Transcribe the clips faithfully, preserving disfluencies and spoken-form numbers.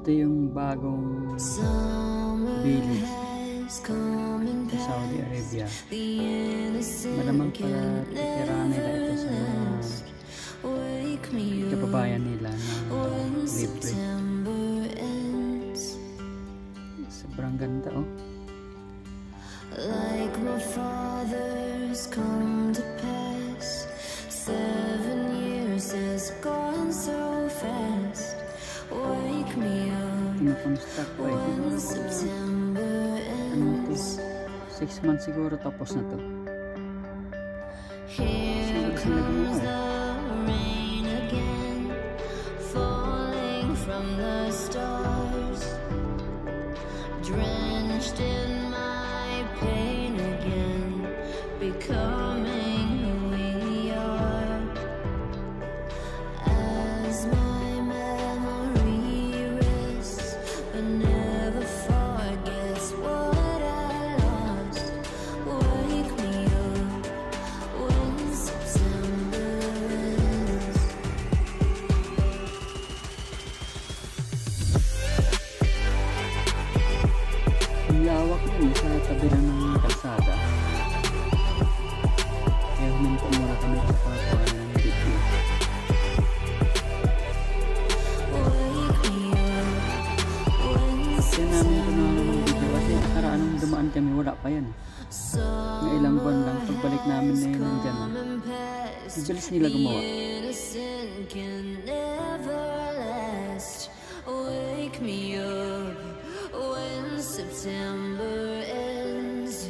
Ito yung bagong village sa Saudi Arabia. Malamang pala titirahan nila ito sa mga kababayan nila na libre. Sobrang ganda, oh. Like my father's come to pass, seven years has gone so fast. Wake me up when September ends. Six months siguro tapos na to. Here comes the rain again, falling from the stars, drenched in my pain again, becoming who we are. As my memory rests, but never forgets what I lost. Wake me up when September ends. Ang lawak yun sa tabi ng kalsada. Kaya huminto muna kami sa pagkakuha ng video. Kaya namin ito na ng video kasi nakaraan nung dumaan kami wala pa yan. Ng ilang buwan lang pagbalik namin na yun nandyan na. Ang bilis nila gumawa. Innocent can never last. Wake me up when September ends.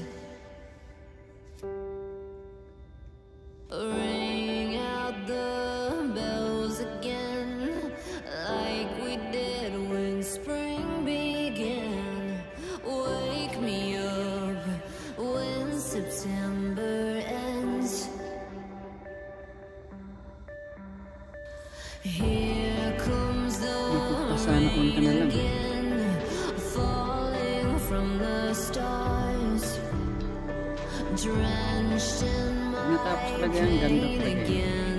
Ring out the bells again, like we did when spring began. Wake me up when September ends. Here comes the Sana all ka na rain lang. again, falling from the stars, drenched in my Natapos talaga yan, ganda pain talaga yan. again,